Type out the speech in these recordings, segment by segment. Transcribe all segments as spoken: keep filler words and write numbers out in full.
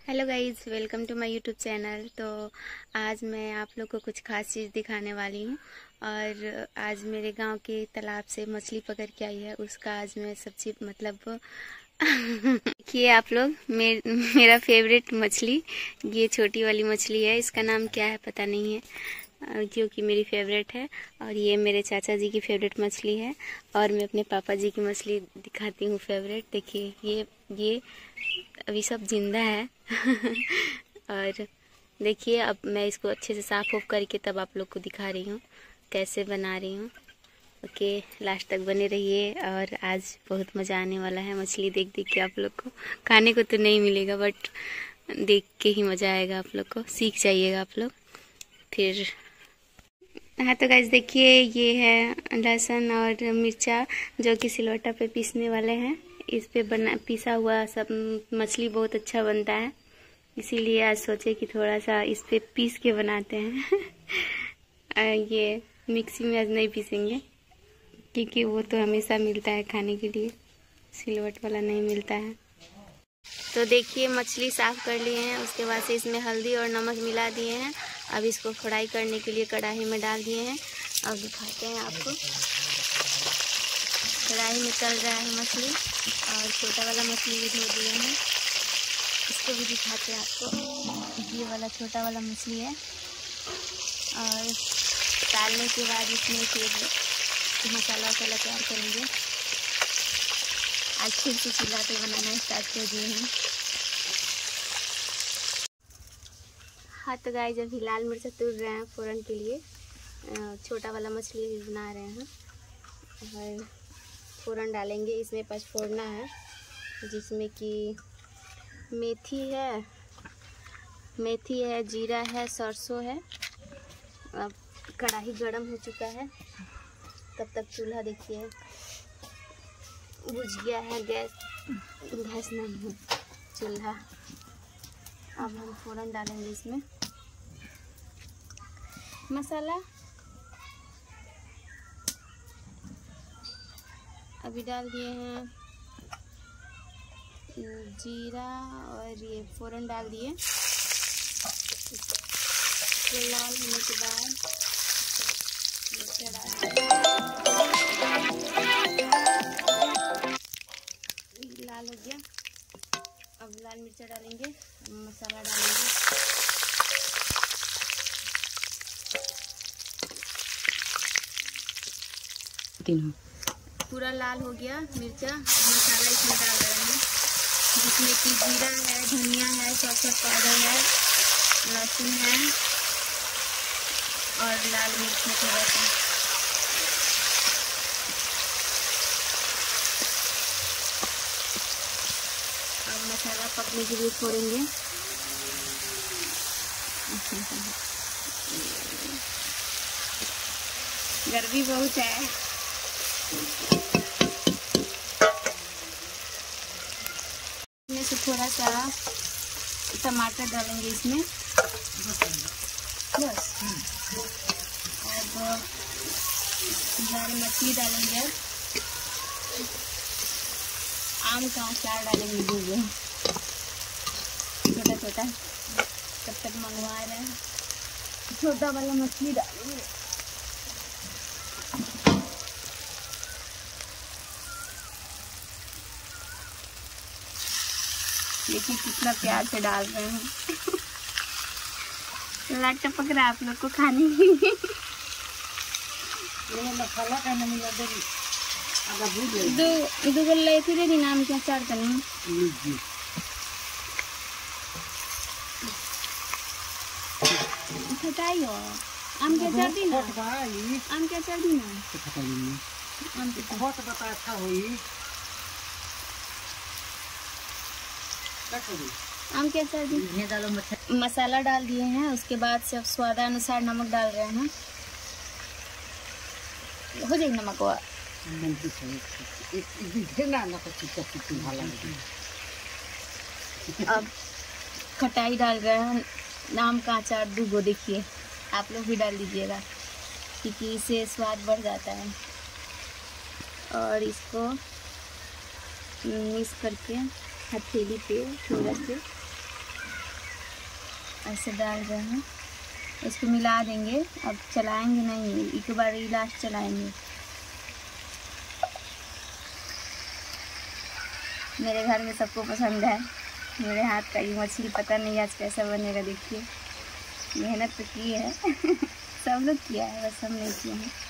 Hello guys, welcome to my YouTube channel. तो आज मैं आप लोग को कुछ खास चीज़ दिखाने वाली हूँ। और आज मेरे गांव के तालाब से मछली पकड़ के आई है, उसका आज मैं सब्जी मतलब देखिए आप लोग, मे, मेरा फेवरेट मछली, ये छोटी वाली मछली है। इसका नाम क्या है पता नहीं है, क्योंकि मेरी फेवरेट है। और ये मेरे चाचा जी की फेवरेट मछली है। और मैं अपने पापा जी की मछली दिखाती हूँ फेवरेट। देखिए ये ये अभी सब जिंदा है और देखिए अब मैं इसको अच्छे से साफ ऑफ करके तब आप लोग को दिखा रही हूँ कैसे बना रही हूँ। ओके, लास्ट तक बने रहिए। और आज बहुत मज़ा आने वाला है मछली देख देख के। आप लोग को खाने को तो नहीं मिलेगा, बट देख के ही मज़ा आएगा। आप लोग को सीख जाइएगा आप लोग फिर। हाँ तो गाइस देखिए, ये है लहसुन और मिर्चा जो कि सिलवट्टा पे पीसने वाले हैं। इस पे बना पिसा हुआ सब मछली बहुत अच्छा बनता है, इसीलिए आज सोचे कि थोड़ा सा इस पे पीस के बनाते हैं। ये मिक्सी में आज नहीं पीसेंगे, क्योंकि वो तो हमेशा मिलता है खाने के लिए, सिलवट वाला नहीं मिलता है। तो देखिए मछली साफ कर लिए हैं, उसके बाद से इसमें हल्दी और नमक मिला दिए हैं। अब इसको फ्राई करने के लिए कढ़ाई में डाल दिए हैं। अब दिखाते हैं आपको, कढ़ाई में तल रहा है मछली। और छोटा वाला मछली भी धो दिए हैं, इसको भी दिखाते हैं आपको। ये वाला छोटा वाला मछली है। और डालने के बाद इसमें फिर मसाला वसाला तैयार करेंगे। आज फिर से चूल्हा पे बनाना स्टार्ट कर दिए हैं। हाँ तो गाइस अभी लाल मिर्च तोड़ रहे हैं फ़ौरन के लिए। छोटा वाला मछली भी बना रहे हैं और फ़ौरन डालेंगे। इसमें पचफोड़ना है, जिसमें कि मेथी है मेथी है जीरा है, सरसों है। अब कढ़ाई गरम हो चुका है, तब तक चूल्हा देखिए बुझ गया है। गैस गैस नहीं है, चूल्हा। अब हम फ़ौरन डालेंगे इसमें मसाला। अभी डाल दिए हैं जीरा और ये फ़ौरन डाल दिए। तो लाल होने के बाद मिर्चा डाल लाल हो गया। अब लाल मिर्चा डालेंगे, मसाला डालेंगे। तीनों पूरा लाल हो गया मिर्चा। मसाला इसमें डाल रहे हैं, जिसमें कि जीरा है, धनिया है, सरसों पाउडर है, लहसुन है और लाल मिर्च है थोड़ा सा। अब मसाला पकने के लिए छोड़ेंगे। गर्मी बहुत है। इसमें से थोड़ा सा टमाटर डालेंगे इसमें बस। अब दाल मछली डालेंगे, आम का अचार डालेंगे दो छोटा छोटा। तब तक मंगवा रहे हैं, छोटा वाला मछली डालेंगे। देखिए कितना प्यार से डाल रहे हैं। लाट टपक रहा है आप लोग को खाने में। मसाला का नहीं मिला दो दो गल्ले फिर भी नाम क्या चार करने खटाई हो। आम क्या चार दिन आम क्या चार दिन आम के बहुत बता अच्छा हुई। आम के अचार दी। मसाला डाल दिए हैं, उसके बाद से अब स्वादानुसार नमक डाल रहे हैं। हो जाएगी नमक हुआ। अब खटाई डाल रहे हैं, आम का अचार दूगो। देखिए आप लोग भी डाल दीजिएगा, क्योंकि इससे स्वाद बढ़ जाता है। और इसको मिक्स करके हथेली पे थोड़ा से ऐसे डाल रहे हैं, इसको मिला देंगे। अब चलाएंगे नहीं, एक बार ही लास्ट चलाएंगे। मेरे घर में सबको पसंद है मेरे हाथ का ये मछली। पता नहीं आज कैसा बनेगा, देखिए। मेहनत तो की है सब लोग किया है, बस हम नहीं किए हैं।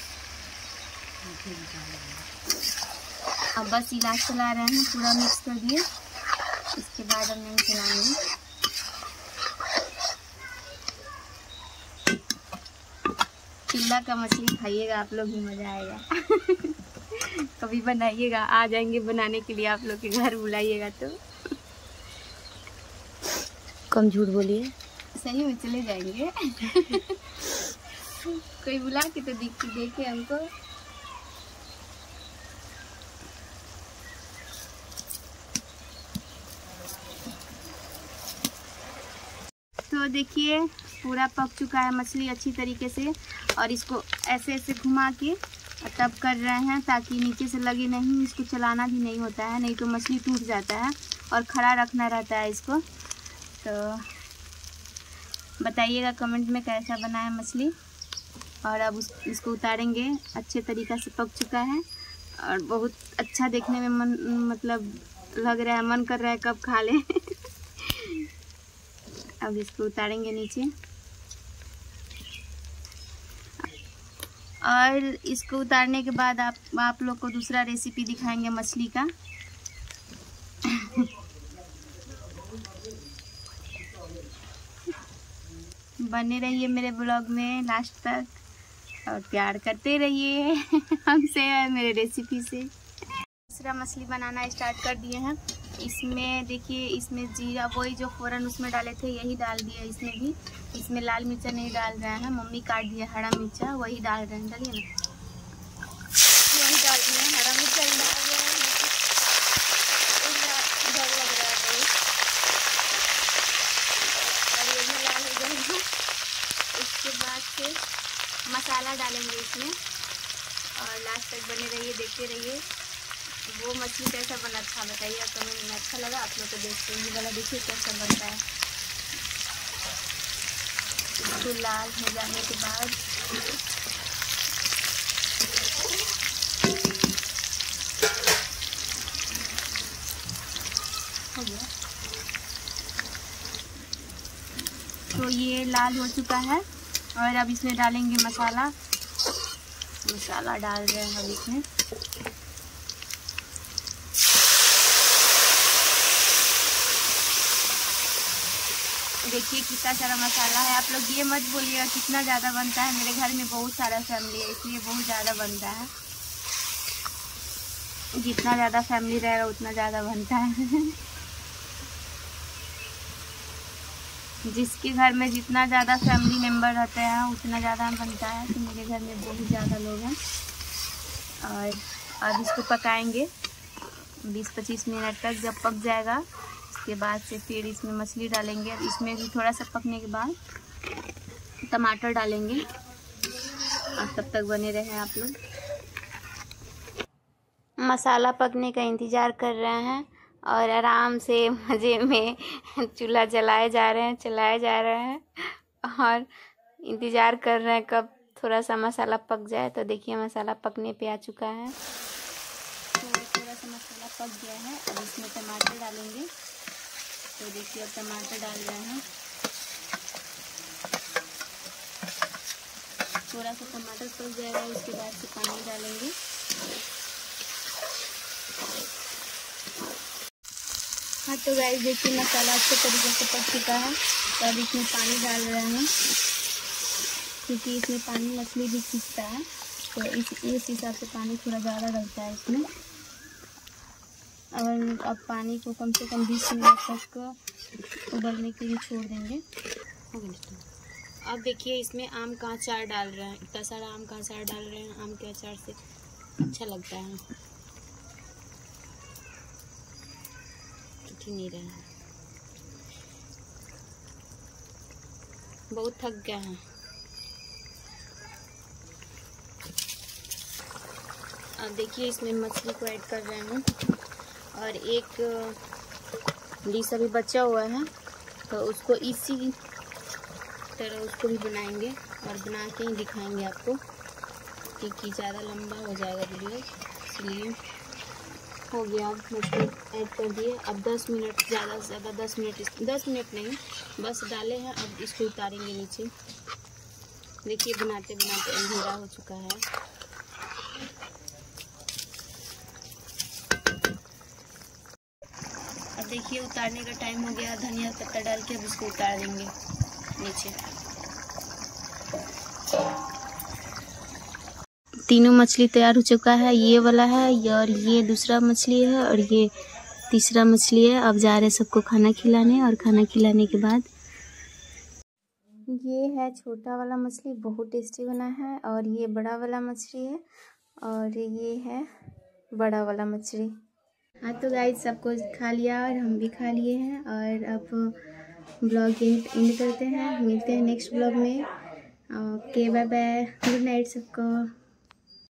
अब बस इलाज चला रहे हैं, पूरा मिक्स कर दिए। इसके बाद हम नहीं चलाएंगे। चिल्ला का मछली खाइएगा आप लोग, भी मज़ा आएगा कभी बनाइएगा, आ जाएंगे बनाने के लिए आप लोग के घर, बुलाइएगा तो। कम झूठ बोलिए, सही में चले जाएंगे कोई बुला के तो देख देखे हमको। तो देखिए पूरा पक चुका है मछली अच्छी तरीके से, और इसको ऐसे ऐसे घुमा के तब कर रहे हैं ताकि नीचे से लगे नहीं। इसको चलाना भी नहीं होता है, नहीं तो मछली टूट जाता है, और खड़ा रखना रहता है इसको। तो बताइएगा कमेंट में कैसा बना है मछली। और अब उस इसको उतारेंगे। अच्छे तरीक़ा से पक चुका है और बहुत अच्छा देखने में मन मतलब लग रहा है, मन कर रहा है कब खा लें अब इसको उतारेंगे नीचे, और इसको उतारने के बाद आप आप लोग को दूसरा रेसिपी दिखाएंगे मछली का बने रहिए मेरे ब्लॉग में लास्ट तक और प्यार करते रहिए हमसे और मेरे रेसिपी से। दूसरा मछली बनाना स्टार्ट कर दिए हैं। इसमें देखिए, इसमें जीरा वही जो फ़ौरन उसमें डाले थे यही डाल दिया इसमें भी। इसमें लाल मिर्चा नहीं डाल रहे हैं, मम्मी काट दिया हरा मिर्चा, वही डाल रहे हैं। डालिए ना, वही डाल दिए हैं, हरा मिर्चा ही डाल रहे हैं। डर लग रहा है बहुत, और ये भी लाल हो जाएगा। इसके बाद से मसाला डालेंगे इसमें, और लास्ट तक बने रहिए, देखते रहिए। वो मछली कैसा बना अच्छा बताइए कमेंट में। अच्छा लगा आप लोग को देखते ही वाला, देखिए कैसा बनता है। इसको लाल हो जाने के बाद हो गया। तो ये लाल हो चुका है, और अब इसमें डालेंगे मसाला। मसाला डाल रहे हैं अब इसमें। देखिए कितना सारा मसाला है। आप लोग ये मत बोलिएगा कितना ज़्यादा बनता है, मेरे घर में बहुत सारा फैमिली है इसलिए बहुत ज़्यादा बनता है। जितना ज़्यादा फैमिली रहेगा उतना ज़्यादा बनता है जिसके घर में जितना ज़्यादा फैमिली मेम्बर रहते हैं उतना ज़्यादा बनता है। तो मेरे घर में बहुत ज़्यादा लोग हैं। और अब इसको पकाएंगे बीस पच्चीस मिनट तक। जब पक जाएगा उसके बाद से फिर इसमें मछली डालेंगे। अब इसमें भी थोड़ा सा पकने के बाद टमाटर डालेंगे, और तब तक बने रहे आप लोग। मसाला पकने का इंतज़ार कर रहे हैं, और आराम से मज़े में चूल्हा जलाए जा रहे हैं चलाए जा रहे हैं और इंतज़ार कर रहे हैं कब थोड़ा सा मसाला पक जाए। तो देखिए मसाला पकने पे आ चुका है। तो थोड़ा सा मसाला पक गया है। अब इसमें टमाटर डालेंगे। तो देखिए अब टमाटर डाल रहे हैं। थोड़ा सा टमाटर पक जाएगा, उसके बाद से पानी डालेंगे। हाँ तो गाइस देखिए मसाला अच्छे तरीके से पक चुका है। तो अब इसमें पानी डाल रहे हैं, क्योंकि इसमें पानी मछली भी खींचता है, तो इस इस हिसाब से पानी थोड़ा ज़्यादा डलता है इसमें। और अब पानी को कम से कम बीस मिनट तक उबलने के लिए छोड़ देंगे। अब देखिए इसमें आम का अचार डाल रहे हैं। इतना सारा आम का अचार डाल रहे हैं, आम के अचार से अच्छा लगता है। उठ नहीं रहा है, बहुत थक गया है। अब देखिए इसमें मछली को ऐड कर रहे हैं, और एक डिश अभी बचा हुआ है तो उसको इसी तरह उसको भी बनाएंगे और बना के ही दिखाएंगे आपको, क्योंकि ज़्यादा लंबा हो जाएगा वीडियो, इसलिए। हो गया, अब मछली ऐड कर दिए। अब दस मिनट, ज़्यादा से ज़्यादा दस मिनट, दस मिनट नहीं बस डाले हैं। अब इसको उतारेंगे नीचे। देखिए बनाते बनाते अंधेरा हो चुका है। अब देखिए उतारने का टाइम हो गया। धनिया पत्ता डाल के अब इसको उतार देंगे नीचे। तीनों मछली तैयार हो चुका है। ये वाला है और ये दूसरा मछली है और ये तीसरा मछली है। अब जा रहे हैं सबको खाना खिलाने, और खाना खिलाने के बाद ये है छोटा वाला मछली, बहुत टेस्टी बना है। और ये बड़ा वाला मछली है और ये है बड़ा वाला मछली। हाँ तो गाइस सबको खा लिया और हम भी खा लिए हैं। और अब ब्लॉग एंड करते हैं। मिलते हैं नेक्स्ट ब्लॉग में। Okay bye bye, good night सबको।